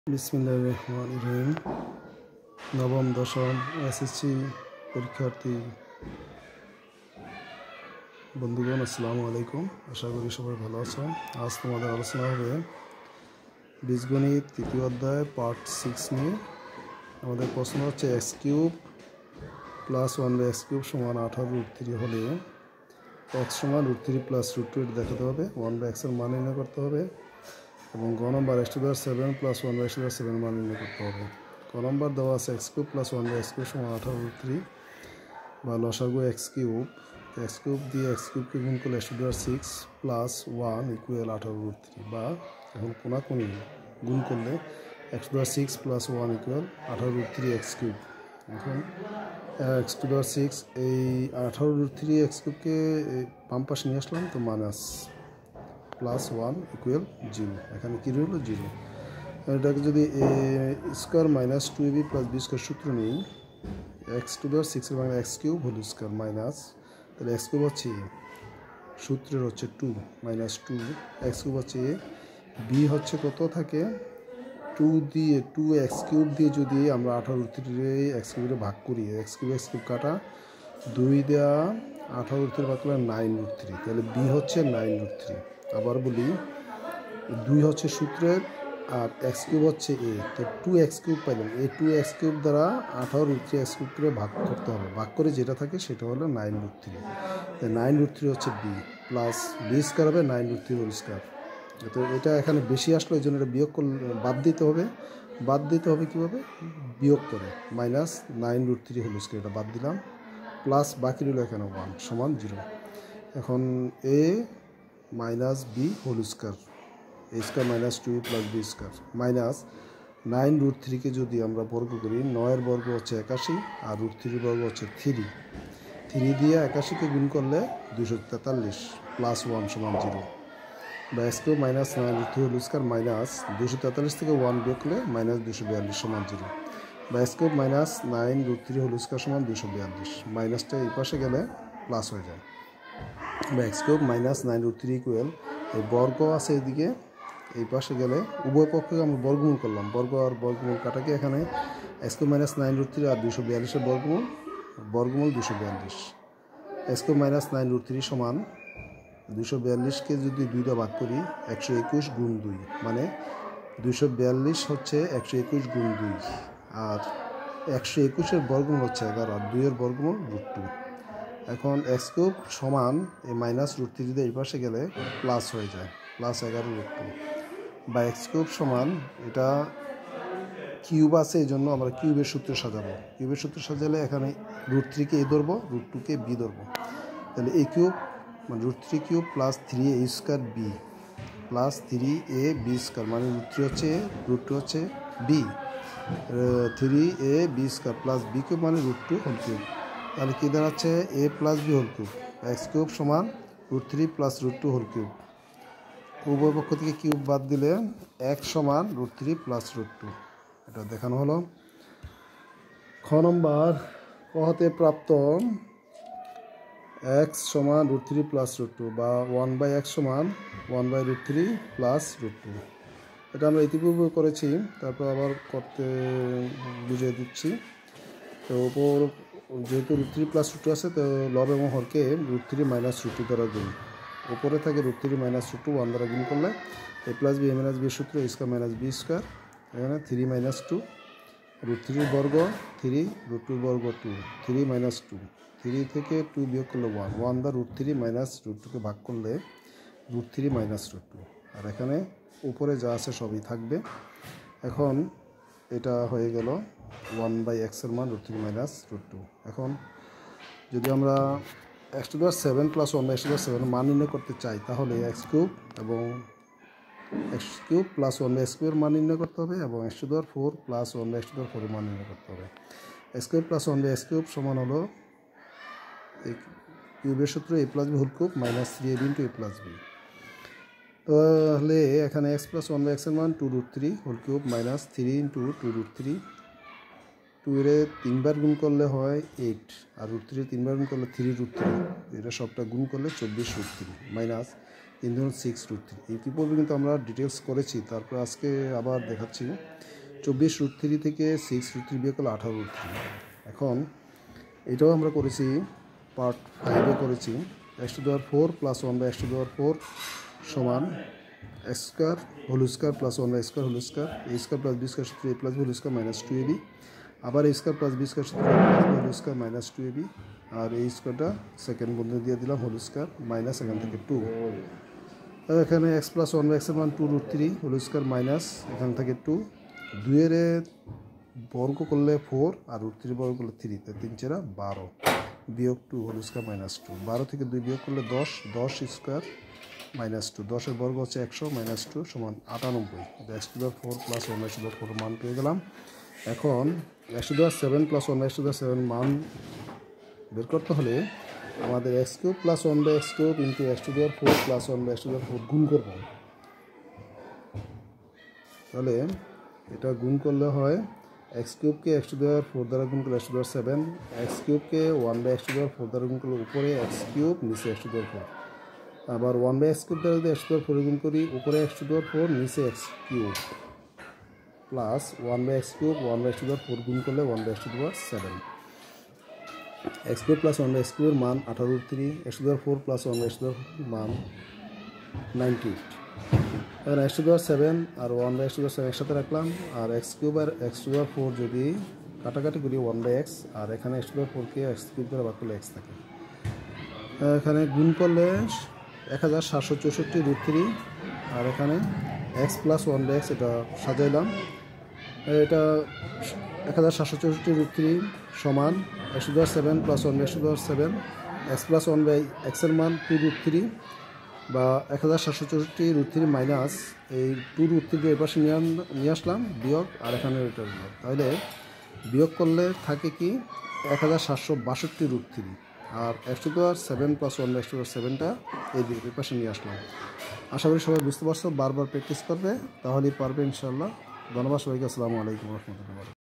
বিসমিল্লাহির রহমানির রহিম। নবম দশম এসএসসি পরীক্ষার্থী বন্ধুগণ, আসসালামু আলাইকুম। আশা করি সবাই ভালো আছো। আজ তোমাদের আলোচনা হবে বীজগণিত তৃতীয় অধ্যায় পার্ট 6 নিয়ে। আমাদের প্রশ্ন হচ্ছে x³ প্লাস 1/x³ সমান 18√3 হলে x সমান √3 প্লাস √2 দেখাতে হবে। 1/x এর মান নির্ণয় করতে হবে এবং গ নম্বর x⁻7 প্লাস 1/x⁻7 মান নির্ণয় করতে হবে। ক নম্বর দেওয়া আছে x³ প্লাস 1/x³ সমান 18√3 বা লসাগু x³ দিয়ে x³ গুণ করলে x⁻6 প্লাস 1 ইকুয়াল 18√3 বা এখন কোনাকুনি গুণ করলে x⁻6 প্লাস 1 ইকুয়াল 18√3 x³। এখন x⁻6 এই 18√3 x³ বাম পাশে নিয়ে আসলাম, তো মাইনাস প্লাস 1 ইকুয়াল 0। এখানে কী রইল? 0। এটাকে যদি a square minus 2ab plus b square সূত্র নিই, x⁻6 এর Bangla x³ whole square minus, তাহলে x³ হচ্ছে a, সূত্রের হচ্ছে 2 মাইনাস 2, x³ হচ্ছে a, b হচ্ছে কত থাকে 2 দিয়ে 2x³ দিয়ে যদি আমরা 18√3 x³ ভাগ করি, x³ কাটা 2 দেওয়া 18√3 ভাগ করলে 9√3, তাহলে b হচ্ছে 9√3। আবার বলি, 2 হচ্ছে সূত্রের আর x³ হচ্ছে a, তো 2x³ পাইলাম। এই 2x³ দ্বারা 18√3 x³ ভাগ করতে হবে, ভাগ করে যেটা থাকে সেটা হলো 9√3। 9√3 হচ্ছে b প্লাস b স্কোয়ার হবে 9√3 হোল স্কোয়ার। তো এটা এখানে বেশি আসলো, এই জন্য এটা বিয়োগ করলে বাদ দিতে হবে। বাদ দিতে হবে কীভাবে? বিয়োগ করে মাইনাস 9√3 হোল স্কোয়ার, এটা বাদ দিলাম, প্লাস বাকি রইল এখানে 1 সমান 0। এখন a minus B whole square, A square minus 2 plus B square minus 9√3কে যদি আমরা বর্গ করি, 9-এর বর্গ হচ্ছে 81 আর √3 বর্গ হচ্ছে 3 দিয়ে 81কে গুণ করলে 243 প্লাস 1 সমান 0 বা x³ minus 9√3 whole square minus 243 থেকে 1 বিয়োগ করলে মাইনাস 242 সমান 0 বা x³ মাইনাস 9√3 হোল স্কোয়ার সমান 242। মাইনাসটা এই পাশে গেলে প্লাস হয়ে যায় বা x³ মাইনাস 9√3 ইকুয়াল, এই বর্গ আছে এদিকে, এই পাশে গেলে উভয় পক্ষকে আমরা বর্গমূল করলাম, বর্গ আর বর্গমূল কাটাকে এখানে x³ মাইনাস 9√3 আর 242-এর বর্গমূল 242। x³ মাইনাস 9√3 সমান 242কে যদি 2 দিয়ে ভাগ করি 121 গুণ 2, মানে 242 হচ্ছে 121 গুণ 2 আর 121-এর বর্গমূল হচ্ছে 11 আর 2-এর বর্গমূল √2। এখন x³ সমান এই মাইনাস √3 দিয়ে এই পাশে গেলে প্লাস হয়ে যায়, প্লাস 11√2 বা x³ সমান, এটা কিউব আছে এই জন্য আমরা কিউবের সূত্রে সাজাবো। কিউবের সূত্রে সাজালে এখানে √3কে a ধরবো, √2কে b ধরবো, তাহলে a কিউব মানে √3 cube plus 3a square b plus 3ab square, মানে √3 হচ্ছে a, √2 হচ্ছে b, 3ab square plus b cube মানে √2 হোল কিউব। তাহলে কী দাঁড়াচ্ছে? a plus b whole cube, x³ সমান √3 প্লাস √2 হোল কিউব। উভয় পক্ষ থেকে কিউব বাদ দিলে x সমান √3 প্লাস √2, এটা দেখানো হলো। খ নম্বর ক হতে প্রাপ্ত x সমান √3 প্লাস √2 বা 1/x সমান 1/√3 প্লাস √2, এটা আমরা ইতিপূর্বে করেছি, তারপর আবার করতে বুঝিয়ে দিচ্ছি। তো ওপর যেহেতু √3 প্লাস √2 আছে, তো লব এবং হরকে √3 মাইনাস √2 দ্বারা গুণ, উপরে থাকে √3 মাইনাস √2 1 দ্বারা গুণ করলে a plus B, a minus B সূত্র a square minus B square, এখানে 3 মাইনাস 2, √3 বর্গ 3, √2 বর্গ 2, 3 মাইনাস 2, 3 থেকে 2 বিয়োগ করলে 1, 1 দ্বারা √3 মাইনাস √2কে ভাগ করলে √3 মাইনাস √2, আর এখানে উপরে যা আছে সবই থাকবে। এখন এটা হয়ে গেল 1/x এর মান √3 মাইনাস √2। এখন যদি আমরা x⁻7 প্লাস 1/x⁻7 মান নির্ণয় করতে চাই, তাহলে x³ এবং x³ প্লাস 1/x³ এর মান নির্ণয় করতে হবে এবং x⁻4 প্লাস 1/x⁻4 এর মান নির্ণয় করতে হবে। x³ প্লাস 1/x³ সমান হলো এই কিউবের সূত্র a plus B whole cube minus 3ab into a plus B. তাহলে এখানে x প্লাস 1/x এর মান 2√3 হোল কিউব মাইনাস 3 ইন্টু 2√3, 2 এর 3 বার গুণ করলে হয় 8 আর √3 3 বার গুণ করলে 3√3, এটা সবটা গুণ করলে 24√3 মাইনাস 3×6√3 ইতিপূর্বে কিন্তু আমরা ডিটেলস করেছি। তারপর আজকে আবার দেখাচ্ছি। 24√3 থেকে 6√3 বিয়োগ করলে 18√3। এখন এটাও আমরা করেছি, পার্ট 5-এ করেছি। x⁴ প্লাস 1/x⁴ সমান x² whole square plus 1/x² whole square, a² plus b² সূত্র a plus b whole square minus 2ab, আবার a² প্লাস b² সূত্র a plus b whole square minus 2ab, আর এই স্কোয়ারটা second বন্ধনী দিয়ে দিলাম হোল স্কয়ার মাইনাস এখান থেকে 2। এখানে x প্লাস 1/x এর মান 2√3 হোল স্কয়ার মাইনাস এখান থেকে 2, 2 এর বর্গ করলে 4 আর √3 বর্গ করলে 3, 3 4 12 বিয়োগ 2 হোল স্কয়ার মাইনাস 2, 12 থেকে 2 বিয়োগ করলে 10, 10 স্কয়ার মাইনাস 2, 10 এর বর্গ হচ্ছে 100 মাইনাস 2 সমান 98। x⁴ প্লাস 1/x⁴ মান পেয়ে গেলাম। এখন x⁴ প্লাস 1/x⁴ মান বের করতে হলে আমাদের x³ plus 1/x³ into x⁴ plus 1/x⁴ গুণ করব। তাহলে এটা গুণ করলে হয় x³ কে x⁴ দ্বারা গুণ করলে x⁴, x³ কে 1/x⁴ দ্বারা গুণ করলে উপরে x³ নিচে x⁴, আবার 1/x³ দ্বারা যদি x⁴ গুণ করি উপরে x⁴ নিচে x³ প্লাস 1/x³ 1/x⁴ গুণ করলে 1/7। x³ প্লাস 1/x³ এর মান 18√3, x⁴ প্লাস 1/x⁴ মান 98। এখন x⁴ আর 1/x⁴ একসাথে রাখলাম, আর x³ আর x⁴ যদি কাটাকাটি করি 1/x, আর এখানে x⁴ কে x³ দ্বারা ভাগ করলে x থাকে। এখানে গুণ করলে 1764√3, আর এখানে x প্লাস 1/x এটা সাজাইলাম, এটা 1764√3 সমান x⁴ plus 1/7, x plus 1/x এর মান 2√3 বা 1764√3 মাইনাস এই 2√3 এর পাশে নিয়ে আসলাম বিয়োগ, আর এখানে এটা বিয়োগ, তাহলে বিয়োগ করলে থাকে কি 1762√3, আর x⁴ প্লাস 1/7টা এই দিকের পাশে নিয়ে আসলাম। আশা করি সবাই বুঝতে পারছো, বারবার প্র্যাকটিস করবে তাহলেই পারবে ইনশাআল্লাহ। ধন্যবাদ সবাইকে। আসসালামু আলাইকুম রহমতুল্লাহ।